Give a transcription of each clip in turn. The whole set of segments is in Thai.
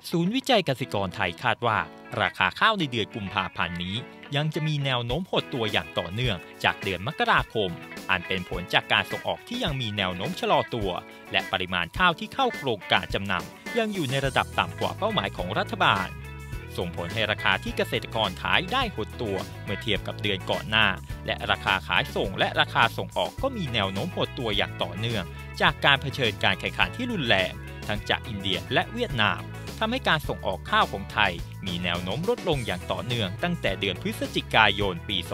ศูนย์วิจัยเกษตรกรไทยคาดว่าราคาข้าวในเดือนกุมภาพันธ์นี้ยังจะมีแนวโน้มหดตัวอย่างต่อเนื่องจากเดือนมกราคมอันเป็นผลจากการส่งออกที่ยังมีแนวโน้มชะลอตัวและปริมาณข้าวที่เข้าโครงการจำนำยังอยู่ในระดับต่ำกว่าเป้าหมายของรัฐบาลส่งผลให้ราคาที่เกษตรกรขายได้หดตัวเมื่อเทียบกับเดือนก่อนหน้าและราคาขายส่งและราคาส่งออกก็มีแนวโน้มหดตัวอย่างต่อเนื่องจากการเผชิญการแข่งขันที่รุนแรงทั้งจากอินเดียและเวียดนามทำให้การส่งออกข้าวของไทยมีแนวโน้มลดลงอย่างต่อเนื่องตั้งแต่เดือนพฤศจิกายนปี 2554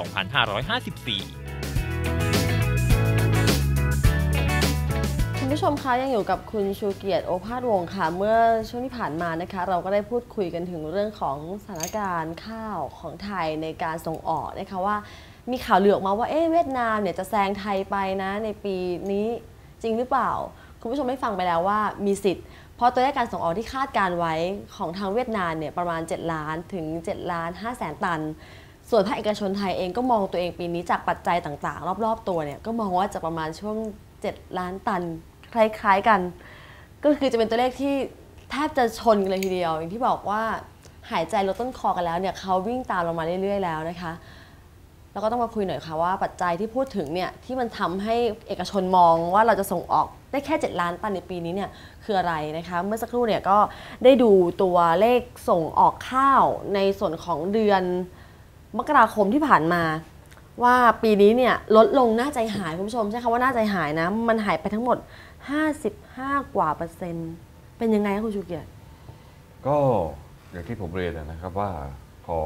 คุณผู้ชมคะยังอยู่กับคุณชูเกียรติโอภาสวงศ์ค่ะเมื่อช่วงที่ผ่านมานะคะเราก็ได้พูดคุยกันถึงเรื่องของสถานการณ์ข้าวของไทยในการส่งออกนะคะว่ามีข่าวลือออกมาว่าเวียดนามเนี่ยจะแซงไทยไปนะในปีนี้จริงหรือเปล่าคุณผู้ชมได้ฟังไปแล้วว่ามีสิทธิ์เพราะตัวเลขการส่งออกที่คาดการไว้ของทางเวียดนามเนี่ยประมาณ7ล้านถึง7ล้าน5แสนตันส่วนภาคเอกชนไทยเองก็มองตัวเองปีนี้จากปัจจัยต่างๆรอบๆตัวเนี่ยก็มองว่าจะประมาณช่วง7ล้านตันคล้ายๆกันก็คือจะเป็นตัวเลขที่แทบจะชนกันเลยทีเดียวอย่างที่บอกว่าหายใจลดต้นคอกันแล้วเนี่ยเขาวิ่งตามเรามาเรื่อยๆแล้วนะคะแล้วก็ต้องมาคุยหน่อยค่ะว่าปัจจัยที่พูดถึงเนี่ยที่มันทำให้เอกชนมองว่าเราจะส่งออกได้แค่7ล้านตันในปีนี้เนี่ยคืออะไรนะคะเมื่อสักครู่เนี่ยก็ได้ดูตัวเลขส่งออกข้าวในส่วนของเดือนมกราคมที่ผ่านมาว่าปีนี้เนี่ยลดลงน่าใจหายคุณผู้ชมใช่คำว่าน่าใจหายนะมันหายไปทั้งหมด55 กว่าเปอร์เซ็นต์เป็นยังไงคะคุณชูเกียรติก็อย่างที่ผมเรียนนะครับว่าพอ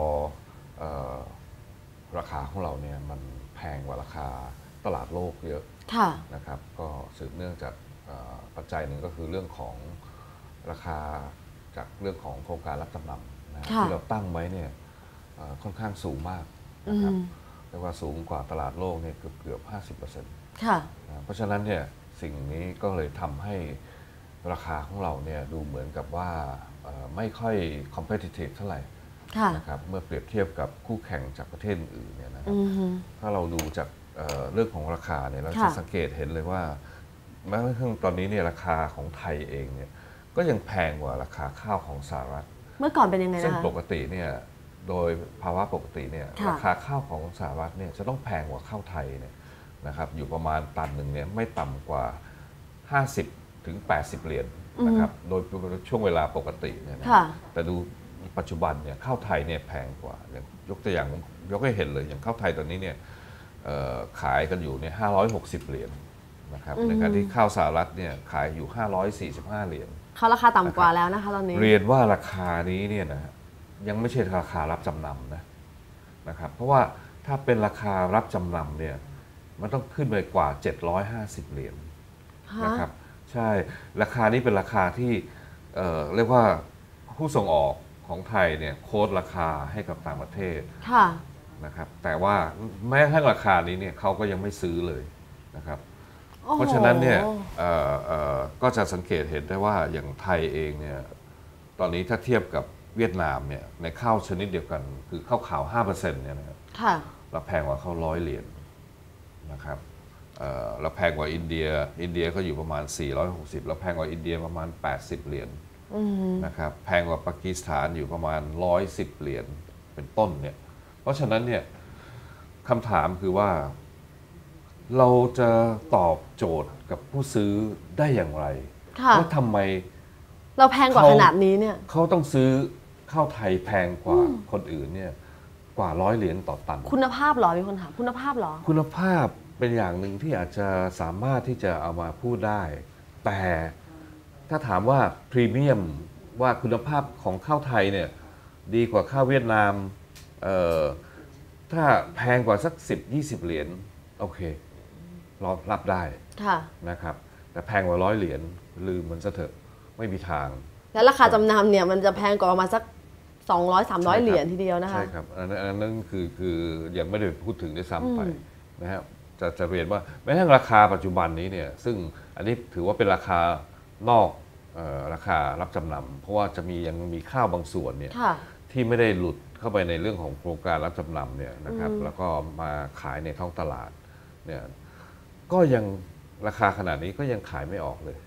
ราคาของเราเนี่ยมันแพงกว่าราคาตลาดโลกเยอะนะครับก็สืบเนื่องจากปัจจัยหนึ่งก็คือเรื่องของราคาจากเรื่องของโครงการรับจำนำนะที่เราตั้งไว้เนี่ยค่อนข้างสูงมากนะครับเรียกว่าสูงกว่าตลาดโลกเนี่ยเกือบ 50% เพราะฉะนั้นเนี่ยสิ่งนี้ก็เลยทำให้ราคาของเราเนี่ยดูเหมือนกับว่าไม่ค่อย competitive เท่าไหร่นะครับเมื่อเปรียบเทียบกับคู่แข่งจากประเทศอื่นเนี่ยนะครับถ้าเราดูจากเรื่องของราคาเนี่ยเราจะสังเกตเห็นเลยว่าแม้กระทั่งตอนนี้เนี่ยราคาของไทยเองเนี่ยก็ยังแพงกว่าราคาข้าวของสหรัฐเมื่อก่อนเป็นยังไงนะคะซึ่งปกติเนี่ยโดยภาวะปกติเนี่ยราคาข้าวของสหรัฐเนี่ยจะต้องแพงกว่าข้าวไทยเนี่ยนะครับอยู่ประมาณตันหนึ่งเนี่ยไม่ต่ำกว่า50 ถึง 80 เหรียญนะครับโดยช่วงเวลาปกติเนี่ยนะแต่ดูปัจจุบันเนี่ยข้าวไทยเนี่ยแพงกว่าอย่างยกตัวอย่างยกให้เห็นเลยอย่างข้าวไทยตอนนี้เนี่ยขายกันอยู่เนี่ย560 เหรียญนะครับในขณะที่ข้าวสหรัฐเนี่ยขายอยู่545 เหรียญเขาราคาต่ำกว่าแล้วนะคะตอนนี้เรียนว่าราคานี้เนี่ยนะยังไม่ใช่ราคารับจำนำนะครับเพราะว่าถ้าเป็นราคารับจำนำเนี่ยมันต้องขึ้นไปกว่า750 เหรียญนะครับใช่ราคานี้เป็นราคาที่เรียกว่าผู้ส่งออกของไทยเนี่ยโค้ดราคาให้กับต่างประเทศนะครับแต่ว่าแม้ทั้งราคานี้เนี่ยเขาก็ยังไม่ซื้อเลยนะครับเพราะฉะนั้นเนี่ยก็จะสังเกตเห็นได้ว่าอย่างไทยเองเนี่ยตอนนี้ถ้าเทียบกับเวียดนามเนี่ยในข้าวชนิดเดียวกันคือข้าวขาว 5% เนี่ยนะครับเราแพงกว่าข้าว100 เหรียญนะครับเราแพงกว่าอินเดียก็อยู่ประมาณ460เราแพงกว่าอินเดียประมาณ80 เหรียญนะครับแพงกว่าปากีสถานอยู่ประมาณ110 เหรียญเป็นต้นเนี่ยเพราะฉะนั้นเนี่ยคำถามคือว่าเราจะตอบโจทย์กับผู้ซื้อได้อย่างไรว่าทำไมเราแพงกว่าขนาดนี้เนี่ยเขาต้องซื้อข้าวไทยแพงกว่าคนอื่นเนี่ยกว่า100 เหรียญต่อตันคุณภาพหรอมีคนถามคุณภาพหรอคุณภาพเป็นอย่างหนึ่งที่อาจจะสามารถที่จะเอามาพูดได้แต่ถ้าถามว่าพรีเมียมว่าคุณภาพของข้าวไทยเนี่ยดีกว่าข้าวเวียดนามถ้าแพงกว่าสัก10-20 เหรียญโอเครับได้นะครับแต่แพงกว่า100 เหรียญลืมมันซะเถอะไม่มีทางแล้วราคาจำนำเนี่ยมันจะแพงกว่าประมาณสัก200-300 เหรียญทีเดียวนะคะใช่ครับอันนั้นคือยังไม่ได้พูดถึงด้วยซ้ำไปนะครับจะเรียนว่าแม้กระทั่งราคาปัจจุบันนี้เนี่ยซึ่งอันนี้ถือว่าเป็นราคานอกราคารับจำนำเพราะว่ายังมีข้าวบางส่วนเนี่ยที่ไม่ได้หลุดเข้าไปในเรื่องของโครงการรับจำนำเนี่ยนะครับแล้วก็มาขายในท้องตลาดเนี่ยก็ยังราคาขนาดนี้ก็ยังขายไม่ออกเลย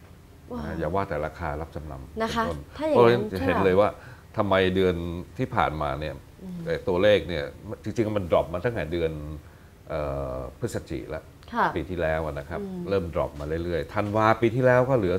อย่าว่าแต่ราคารับจำนำนะคะเป็นต้นถ้าอย่างเพราะฉะนั้นั้น นจะค่ะเห็นเลยว่าทำไมเดือนที่ผ่านมาเนี่ยตัวเลขเนี่ยจริงๆมันดรอปมาตั้งแต่เดือนพฤศจิกายนแล้วค่ะปีที่แล้วนะครับเริ่มดรอปมาเรื่อยๆธันวาปีที่แล้วก็เหลือ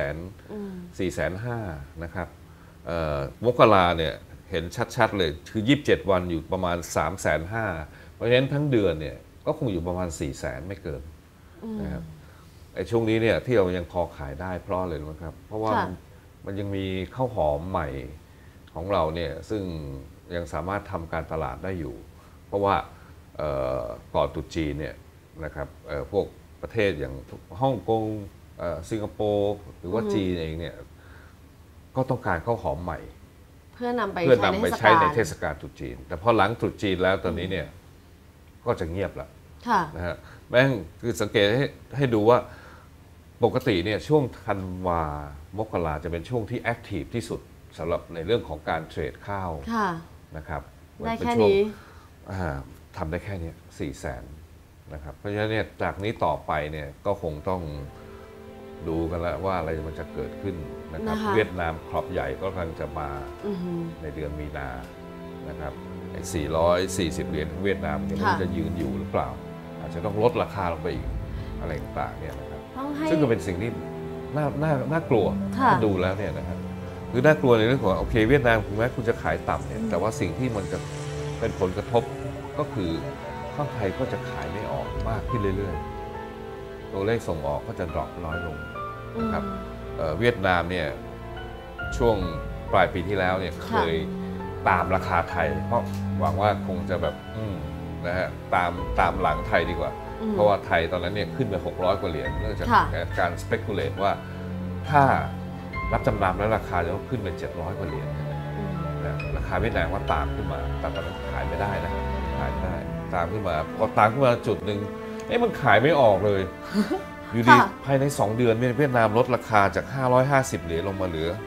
4,500,000นะครับมกราเนี่ยเห็นชัดๆเลยคือ27 วันอยู่ประมาณ350,000เพราะฉะนั้นทั้งเดือนเนี่ยก็คงอยู่ประมาณ400,000ไม่เกินนะครับไอ้ช่วงนี้เนี่ยที่เรายังพอขายได้เพราะอะไรรู้ไหมครับเพราะว่ามันยังมีข้าวหอมใหม่ของเราเนี่ยซึ่งยังสามารถทำการตลาดได้อยู่เพราะว่าก่อนตรุษจีนเนี่ยนะครับพวกประเทศอย่างฮ่องกงสิงคโปร์หรือว่าจีนเองเนี่ยก็ต้องการข้าวหอมใหม่เพื่อนำไปใช้ในเทศกาลตรุษจีนแต่พอหลังตรุษจีนแล้วตอนนี้เนี่ยก็จะเงียบละนะฮะแม่งคือสังเกตให้ดูว่าปกติเนี่ยช่วงธันวามกราจะเป็นช่วงที่แอคทีฟที่สุดสำหรับในเรื่องของการเทรดข้าวนะครับได้แค่นี้ทำได้แค่นี้400,000นะครับเพราะฉะนั้นเนี่ยจากนี้ต่อไปเนี่ยก็คงต้องดูกันแล้วว่าอะไรมันจะเกิดขึ้นนะครับเวียดนามครอบใหญ่ก็กำลังจะมาในเดือนมีนานะครับ440 เหรียญของเวียดนามเนี่ยมันจะยืนอยู่หรือเปล่าอาจจะต้องลดราคาลงไปอีกอะไรต่างๆเนี่ยนะครับซึ่งก็เป็นสิ่งที่น่ากลัวถ้าดูแล้วเนี่ยนะครับคือน่ากลัวในเรื่องของโอเคเวียดนามถึงแม้คุณจะขายต่ำเนี่ยแต่ว่าสิ่งที่มันจะเป็นผลกระทบก็คือข้าวไทยก็จะขายไม่ออกมากขึ้นเรื่อยๆตัวเลขส่งออกก็จะดรอปน้อยลงนะครับเวียดนามเนี่ยช่วงปลายปีที่แล้วเนี่ยเคยตามราคาไทยเพราะหวังว่าคงจะแบบนะฮะตามหลังไทยดีกว่าเพราะว่าไทยตอนนั้นเนี่ยขึ้นไป600 กว่าเหรียญเนื่องจากการ speculate ว่าถ้ารับจำนำแล้วราคาจะต้องขึ้นไป700 กว่าเหรียญราคาเวียดนามก็ตามขึ้นมาแต่ตอนนั้นขายไม่ได้นะขายไม่ได้ตามขึ้นมาพอตามขึ้นมาจุดหนึ่งมันขายไม่ออกเลย อยู่ดีภายใน2 เดือนเวียดนามลดราคาจาก550 เหรียญลงมาเหลือ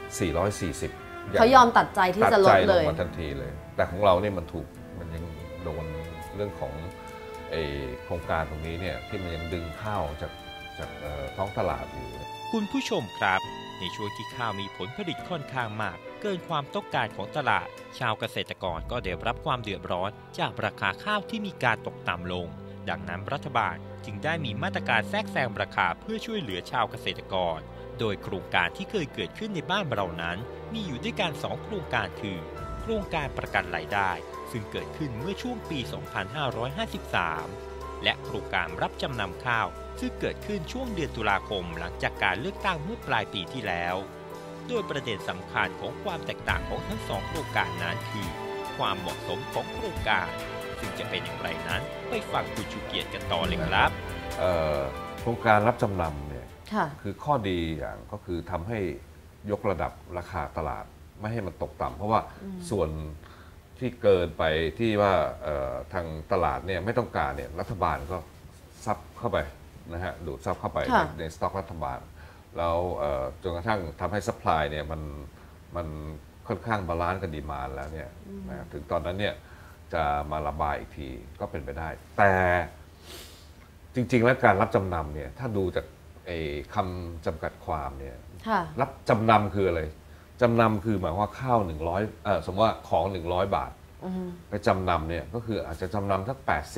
440 เขายอมตัดใจที่จะลดเลยมาทันทีเลยแต่ของเราเนี่ยมันยังโดนเรื่องของโครงการตรงนี้เนี่ยที่มันยังดึงข้าวจากท้องตลาดอยู่คุณผู้ชมครับในช่วงที่ข้าวมีผลผลิตค่อนข้างมากเกินความต้องการของตลาดชาวเกษตรกรก็ได้รับความเดือดร้อนจากราคาข้าวที่มีการตกต่ำลงดังนั้นรัฐบาลจึงได้มีมาตรการแทรกแซงราคาเพื่อช่วยเหลือชาวเกษตรกรโดยโครงการที่เคยเกิดขึ้นในบ้านเรานั้นมีอยู่ด้วยกัน2 โครงการคือโครงการประกันรายได้ซึ่งเกิดขึ้นเมื่อช่วงปี 2553 และโครงการรับจำนำข้าวซึ่งเกิดขึ้นช่วงเดือนตุลาคมหลังจากการเลือกตั้งเมื่อปลายปีที่แล้วโดยประเด็นสำคัญของความแตกต่างของทั้ง2 โครงการนั้นคือความเหมาะสมของโครงการซึ่งจะเป็นอย่างไรนั้นไปฟังคุณชูเกียรติกันต่อเลยครับโครงการรับจำนำเนี่ยคือข้อดีอย่างก็คือทำให้ยกระดับราคาตลาดไม่ให้มันตกต่ำเพราะว่าส่วนที่เกินไปที่ว่าทางตลาดเนี่ยไม่ต้องการเนี่ยรัฐบาลก็ซับเข้าไปนะฮะดูดซับเข้าไปในสต็อกรัฐบาลแล้วจนกระทั่งทำให้ซัพพลายเนี่ยมันค่อนข้างบาลานซ์กับดีมานด์แล้วเนี่ยนะถึงตอนนั้นเนี่ยจะมาระบายอีกทีก็เป็นไปได้แต่จริงๆแล้วการรับจำนำเนี่ยถ้าดูจากคำจำกัดความเนี่ยรับจำนำคืออะไรจำนำคือหมายว่าข้าว100สมมติว่าของ100 บาทไปจำนำเนี่ยก็คืออาจจะจำนำสัก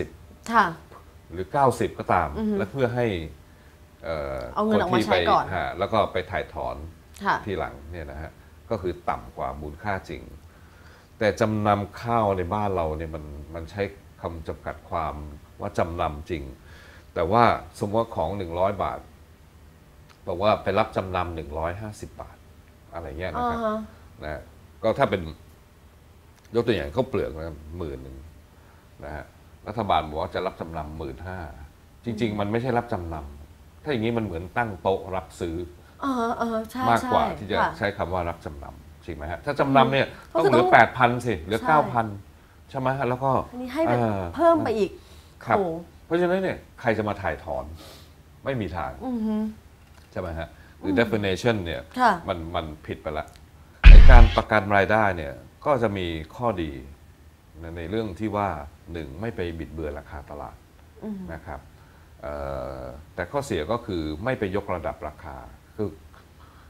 80หรือ90ก็ตามและเพื่อให้เอาเงินออกมาใช้ก่อนแล้วก็ไปถ่ายถอนทีหลังเนี่ยนะฮะก็คือต่ำกว่ามูลค่าจริงแต่จำนำข้าวในบ้านเราเนี่ยมันใช้คำจำกัดความว่าจำนำจริงแต่ว่าสมมติว่าของ100 บาทบอกว่าไปรับจำนำ150 บาทอะไรเงี้ยนะครับนะก็ถ้าเป็นยกตัวอย่างข้าวเปลือกนะ10,000นะฮะรัฐบาลบอกว่าจะรับจำนำ15,000จริงๆมันไม่ใช่รับจำนำถ้าอย่างนี้มันเหมือนตั้งโต๊ะรับซื้อมากกว่าที่จะใช้คำว่ารับจำนำจริงไหมฮะถ้าจำนำเนี่ยต้องเหลือ 8,000 สิเหลือ 9,000 ใช่ไหมฮะแล้วก็อันนี้ให้เพิ่มไปอีกครับเพราะฉะนั้นเนี่ยใครจะมาถ่ายถอนไม่มีทางใช่ไหมฮะหรือ definition เนี่ยมันผิดไปละการประกันรายได้เนี่ยก็จะมีข้อดีในเรื่องที่ว่า1ไม่ไปบิดเบือนราคาตลาดนะครับแต่ข้อเสียก็คือไม่ไปยกระดับราคาคือ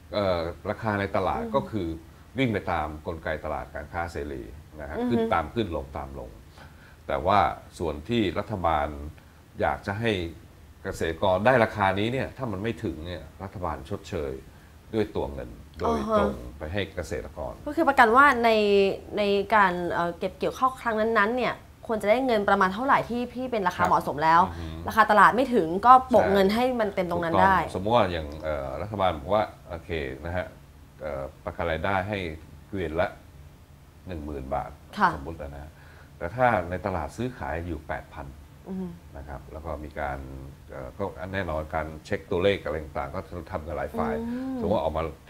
ราคาในตลาดก็คือวิ่งไปตามกลไกตลาดการค้าเสรีนะฮะขึ้นตามขึ้นลงตามลงแต่ว่าส่วนที่รัฐบาลอยากจะให้เกษตรกรได้ราคานี้เนี่ยถ้ามันไม่ถึงเนี่ยรัฐบาลชดเชยด้วยตัวเงินโดยตรงไปให้เกษตรกรก็คือประกันว่าในการเก็บเกี่ยวข้าวครั้งนั้นๆเนี่ยควรจะได้เงินประมาณเท่าไหร่ที่เป็นราคาเหมาะสมแล้วราคาตลาดไม่ถึงก็โปะเงินให้มันเต็มตรงนั้นได้สมมติว่าอย่างรัฐบาลบอกว่าโอเคนะฮะประกันรายได้ให้เกวียนละ 10,000 บาทสมมุตินะฮะแต่ถ้าในตลาดซื้อขายอยู่ 8,000 นะครับแล้วก็มีการก็แน่นอนการเช็คตัวเลขอะไรต่างๆก็ทำกันหลายฝ่ายสมมติว่าออกมาที่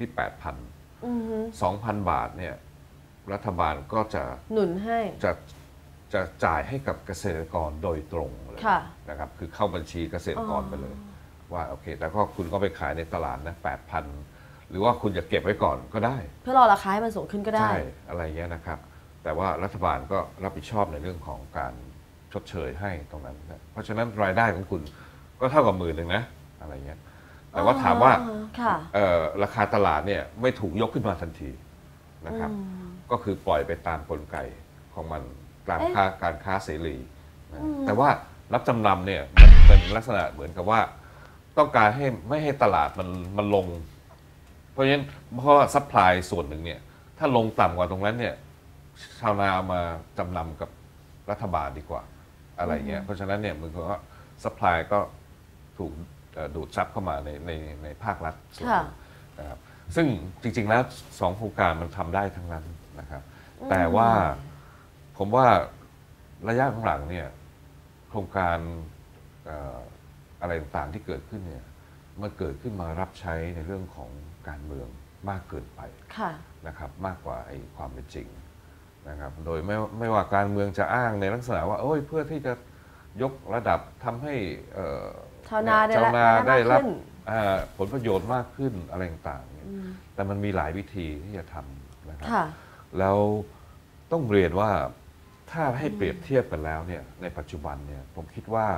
8,000 2,000 บาทเนี่ยรัฐบาลก็จะหนุนให้จะจ่ายให้กับเกษตรกรโดยตรงเลยนะครับคือเข้าบัญชีเกษตรกรไปเลยว่าโอเคแต่ก็คุณก็ไปขายในตลาดนะ 8,000 หรือว่าคุณจะเก็บไว้ก่อนก็ได้เพื่อรอราคาให้มันสูงขึ้นก็ได้ใช่อะไรเงี้ยนะครับแต่ว่ารัฐบาลก็รับผิดชอบในเรื่องของการชดเชยให้ตรงนั้นนะเพราะฉะนั้นรายได้ของคุณก็เท่ากับ10,000นะอะไรเงี้ยแต่ว่าถามว่าราคาตลาดเนี่ยไม่ถูกยกขึ้นมาทันทีนะครับก็คือปล่อยไปตามกลไกของมันการค้าเสรีนะแต่ว่ารับจำนำเนี่ยมันเป็นลักษณะเหมือนกับว่าต้องการให้ไม่ให้ตลาดมันลงเพราะฉะนั้นเพราะซัพพลายส่วนหนึ่งเนี่ยถ้าลงต่ำกว่าตรงนั้นเนี่ยชาวนาเอามาจำนำกับรัฐบาลดีกว่าอะไรเงี้ยเพราะฉะนั้นเนี่ยมันก็ซัพพลายก็ถูกดูดซับเข้ามาในภาครัฐนะครับซึ่งจริงๆแล้ว2โครงการมันทำได้ทั้งนั้นนะครับแต่ว่าผมว่าระยะหลังเนี่ยโครงการอะไรต่างๆที่เกิดขึ้นเนี่ยมันเกิดขึ้นมารับใช้ในเรื่องของการเมืองมากเกินไปนะครับมากกว่าความเป็นจริงนะครับโดยไม่ว่าการเมืองจะอ้างในลักษณะว่าเพื่อที่จะยกระดับทำให้ชาวนาได้รับผลประโยชน์มากขึ้นอะไรต่างๆแต่มันมีหลายวิธีที่จะทำนะครับแล้วต้องเรียนว่าถ้าให้เปรียบเทียบกันแล้วเนี่ยในปัจจุบันเนี่ยผมคิดว่า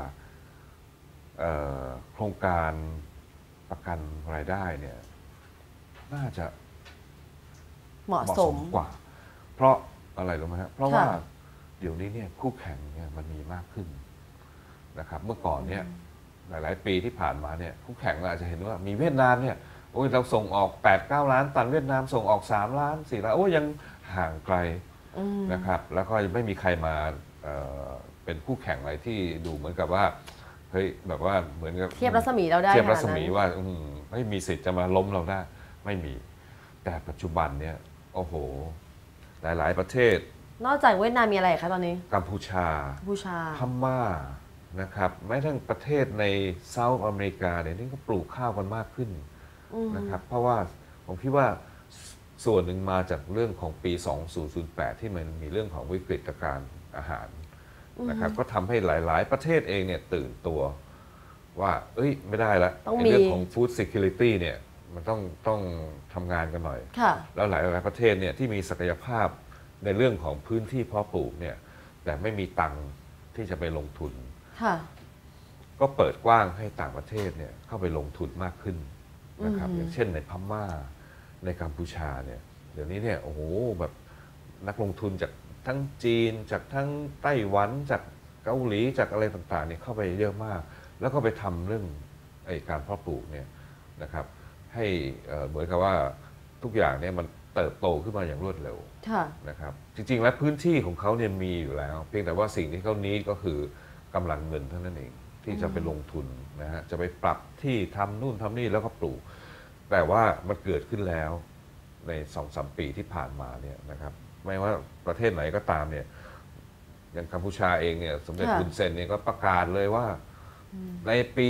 โครงการประกันรายได้เนี่ยน่าจะเหมาะสมกว่าเพราะอะไรรู้ไหมครับเพราะว่าเดี๋ยวนี้เนี่ยคู่แข่งเนี่ยมันมีมากขึ้นนะครับเมื่อก่อนเนี่ยหลายๆปีที่ผ่านมาเนี่ยคู่แข่งเราอาจจะเห็นว่ามีเวียดนามเนี่ยเราส่งออก 8-9 ล้านตันเวียดนามส่งออก3 ล้าน 4 ล้านยังห่างไกลนะครับแล้วก็ไม่มีใครมาเป็นคู่แข่งอะไรที่ดูเหมือนกับว่าเฮ้ยแบบว่าเหมือนกับเทียบรัศมีเราได้เทียบรัศมีว่าไม่มีสิทธิ์จะมาล้มเราได้ไม่มีแต่ปัจจุบันเนี่ยโอ้โหหลายๆประเทศนอกจากเวียดนามมีอะไรคะตอนนี้กัมพูชาพม่านะครับแม้ทั้งประเทศในเซาท์อเมริกาเนี่ยนี่ก็ปลูกข้าวกันมากขึ้นนะครับเพราะว่าผมคิดว่าส่วนหนึ่งมาจากเรื่องของปี 2008 ที่มันมีเรื่องของวิกฤตการณ์อาหารนะครับก็ทำให้หลายๆประเทศเองเนี่ยตื่นตัวว่าไม่ได้ละในเรื่องของ food security เนี่ยมันต้องทำงานกันหน่อยแล้วหลายประเทศเนี่ยที่มีศักยภาพในเรื่องของพื้นที่เพาะปลูกเนี่ยแต่ไม่มีตังค์ที่จะไปลงทุนก็เปิดกว้างให้ต่างประเทศเนี่ยเข้าไปลงทุนมากขึ้นนะครับอย่างเช่นในพม่าในกัมพูชาเนี่ยเดี๋ยวนี้เนี่ยโอ้โหแบบนักลงทุนจากทั้งจีนจากทั้งไต้หวันจากเกาหลีจากอะไรต่างๆเนี่ยเข้าไปเยอะมากแล้วก็ไปทำเรื่องการเพาะปลูกเนี่ยนะครับให้เหมือนกับว่าทุกอย่างเนี่ยมันเติบโตขึ้นมาอย่างรวดเร็วนะครับจริงๆแล้วพื้นที่ของเขาเนี่ยมีอยู่แล้วเพียงแต่ว่าสิ่งที่เขานี้ก็คือกำลังเงินเท่านั้นเองที่จะไปลงทุนนะฮะจะไปปรับที่ทำนู่นทำนี่แล้วก็ปลูกแต่ว่ามันเกิดขึ้นแล้วใน 2-3 ปีที่ผ่านมาเนี่ยนะครับไม่ว่าประเทศไหนก็ตามเนี่ยอย่างกัมพูชาเองเนี่ยสมเด็จฮุนเซนเนี่ยก็ประกาศเลยว่าในปี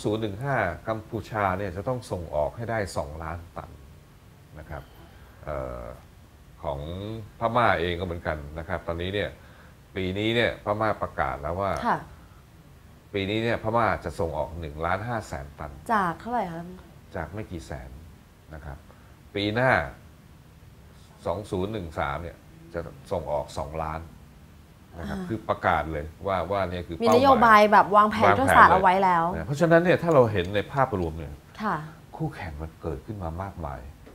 2015 กัมพูชาเนี่ยจะต้องส่งออกให้ได้ 2 ล้านตันนะครับของพม่าเองก็เหมือนกันนะครับตอนนี้เนี่ยปีนี้เนี่ยพม่าประกาศแล้วว่าปีนี้เนี่ยพม่าจะส่งออก 1.5 ล้านตันจากเท่าไหร่ครับจากไม่กี่แสนนะครับปีหน้า 2013 เนี่ยจะส่งออก 2 ล้านนะครับคือประกาศเลยว่าเนี่ยคือมีนโยบายแบบวางแผนยุทธศาสตร์เอาไว้แล้วเพราะฉะนั้นเนี่ยถ้าเราเห็นในภาพรวมเนี่ยคู่แข่งมันเกิดขึ้นมามากมาย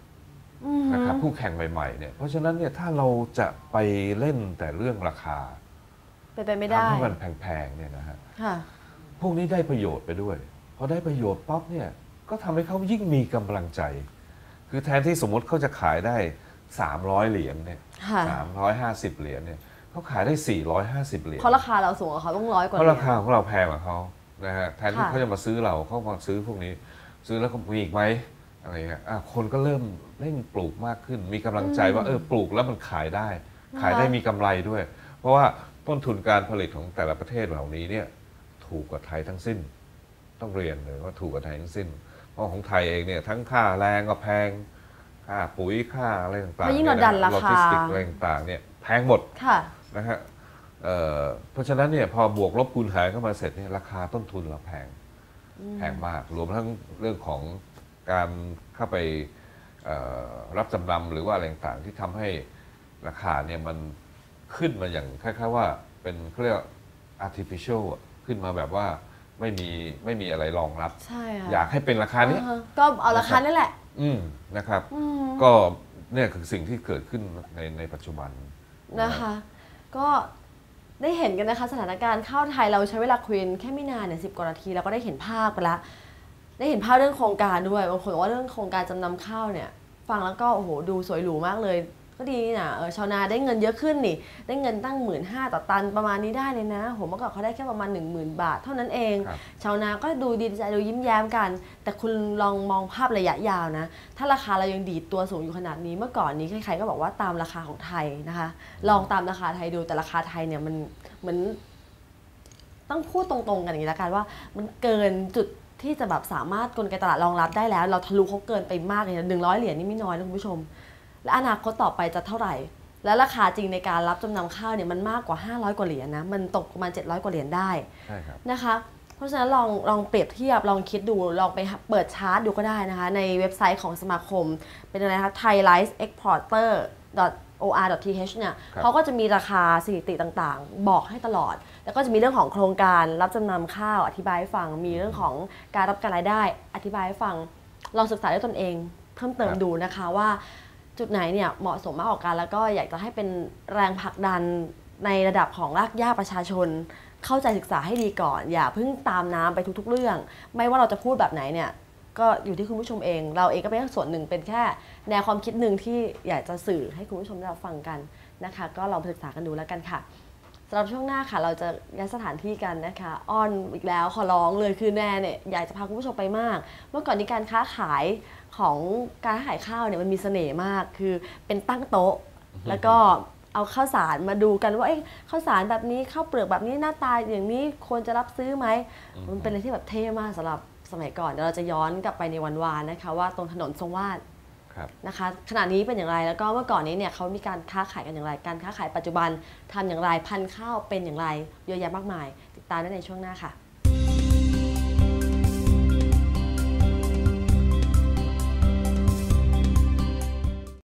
นะครับคู่แข่งใหม่ๆเนี่ยเพราะฉะนั้นเนี่ยถ้าเราจะไปเล่นแต่เรื่องราคาเป็นไปไม่ได้ทำให้มันแพงๆเนี่ยนะฮะพวกนี้ได้ประโยชน์ไปด้วยพอได้ประโยชน์ป๊อปเนี่ยก็ทำให้เขายิ่งมีกำลังใจคือแทนที่สมมติเขาจะขายได้300เหรียญเนี่ย350เหรียญเนี่ยเขาขายได้450เหรียญเพราะราคาเราสูงกว่าเขาต้อง100 กว่าเพราะราคาของเราแพงกว่าเขานะฮะแทนที่เขาจะมาซื้อเราเขามาซื้อพวกนี้ซื้อแล้วก็มีอีกไหมอะไรเงี้ยคนก็เริ่มเร่งปลูกมากขึ้นมีกำลังใจว่าปลูกแล้วมันขายได้มีกำไรด้วยเพราะว่าต้นทุนการผลิตของแต่ละประเทศเหล่านี้เนี่ยถูกกว่าไทยทั้งสิ้นต้องเรียนเลยว่าถูกกว่าไทยทั้งสิ้นเพราะของไทยเองเนี่ยทั้งค่าแรงก็แพงค่าปุ๋ยค่าอะไรต่างๆยิ่งเราดันราคาโลจิสติกอะไรต่างๆเนี่ยแพงหมดนะฮะเพราะฉะนั้นเนี่ยพอบวกลบคูณหารเข้ามาเสร็จเนี่ยราคาต้นทุนเราแพงมากรวมทั้งเรื่องของการเข้าไปรับจำนำหรือว่าอะไรต่างๆที่ทำให้ราคาเนี่ยมันขึ้นมาอย่างคล้ายๆว่าเป็นเขาเรียก artificial ขึ้นมาแบบว่าไม่มีอะไรรองรับอยากให้เป็นราคานี้ก็เอาราคานี่แหละนะครับก็เนี่ยคือสิ่งที่เกิดขึ้นในปัจจุบันนะคะก็ได้เห็นกันนะคะสถานการณ์ข้าวไทยเราใช้เวลาคุยแค่ไม่นานเนี่ย10 กว่านาทีเราก็ได้เห็นภาพไปแล้วได้เห็นภาพเรื่องโครงการด้วยบางคนบอกว่าเรื่องโครงการจำนำข้าวเนี่ยฟังแล้วก็โอ้โหดูสวยหรูมากเลยก็ดีนะชาวนาได้เงินเยอะขึ้นนี่ได้เงินตั้ง15,000ต่อตันประมาณนี้ได้เลยนะผมเมื่อก่อนเขาได้แค่ประมาณ10,000 บาทเท่านั้นเองชาวนาก็ดูดีใจดูยิ้มแย้มกันแต่คุณลองมองภาพระยะยาวนะถ้าราคาเรายังดีดตัวสูงอยู่ขนาดนี้เมื่อก่อนนี้ใครๆก็บอกว่าตามราคาของไทยนะคะลองตามราคาไทยดูแต่ราคาไทยเนี่ยมันเหมือนต้องพูดตรงๆกันอย่างนี้ละกันว่ามันเกินจุดที่จะแบบสามารถกลไกตลาดรองรับได้แล้วเราทะลุเขาเกินไปมากเลย100 เหรียญนี่ไม่น้อยนะคุณผู้ชมและอนาคตต่อไปจะเท่าไหร่และราคาจริงในการรับจำนำข้าวเนี่ยมันมากกว่า500 กว่าเหรียญนะมันตกประมาณ700 กว่าเหรียญได้นะคะเพราะฉะนั้นลองเปรียบเทียบลองคิดดูลองไปเปิดชาร์ตดูก็ได้นะคะในเว็บไซต์ของสมาคมเป็นอะไรคะ thairiceexporter.or.th เนี่ยเขาก็จะมีราคาสถิติต่างๆบอกให้ตลอดแล้วก็จะมีเรื่องของโครงการรับจำนำข้าวอธิบายให้ฟังมีเรื่องของการรับการรายได้อธิบายให้ฟังลองศึกษาด้วยตนเองเพิ่มเติมดูนะคะว่าจุดไหนเนี่ยเหมาะสมมากกว่ากันแล้วก็อยากจะให้เป็นแรงผลักดันในระดับของรากหญ้าประชาชนเข้าใจศึกษาให้ดีก่อนอย่าเพิ่งตามน้ำไปทุกๆเรื่องไม่ว่าเราจะพูดแบบไหนเนี่ยก็อยู่ที่คุณผู้ชมเองเราเองก็เป็นส่วนหนึ่งเป็นแค่แนวความคิดหนึ่งที่อยากจะสื่อให้คุณผู้ชมได้ฟังกันนะคะก็ลองศึกษากันดูแล้วกันค่ะสำหรับช่วงหน้าค่ะเราจะย้ายสถานที่กันนะคะอ้อนอีกแล้วขอร้องเลยคือแน่เนี่ยอยากจะพาคุณผู้ชมไปมากเมื่อก่อนนี้การค้าขายของการขายข้าวเนี่ยมันมีเสน่ห์มากคือเป็นตั้งโต๊ะแล้วก็เอาข้าวสารมาดูกันว่าข้าวสารแบบนี้ข้าวเปลือกแบบนี้หน้าตาอย่างนี้ควรจะรับซื้อไหมมันเป็นอะไรที่แบบเท่มากสำหรับสมัยก่อนเดี๋ยวเราจะย้อนกลับไปในวันวานนะคะว่าตรงถนนทรงวาดนะคะขณะนี้เป็นอย่างไรแล้วก็เมื่อก่อนนี้เนี่ยเขามีการค้าขายกันอย่างไรการค้าขายปัจจุบันทำอย่างไรพันธุ์ข้าวเป็นอย่างไรเยอะแยะมากมายติดตามได้ในช่วงหน้าค่ะ